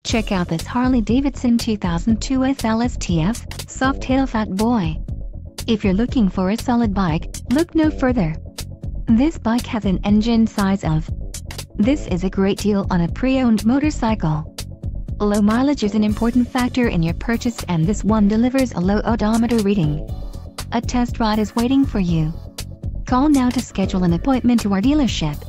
Check out this Harley-Davidson 2002 FLSTF, Softail Fat Boy. If you're looking for a solid bike, look no further. This bike has an engine size of. This is a great deal on a pre-owned motorcycle. Low mileage is an important factor in your purchase, and this one delivers a low odometer reading. A test ride is waiting for you. Call now to schedule an appointment to our dealership.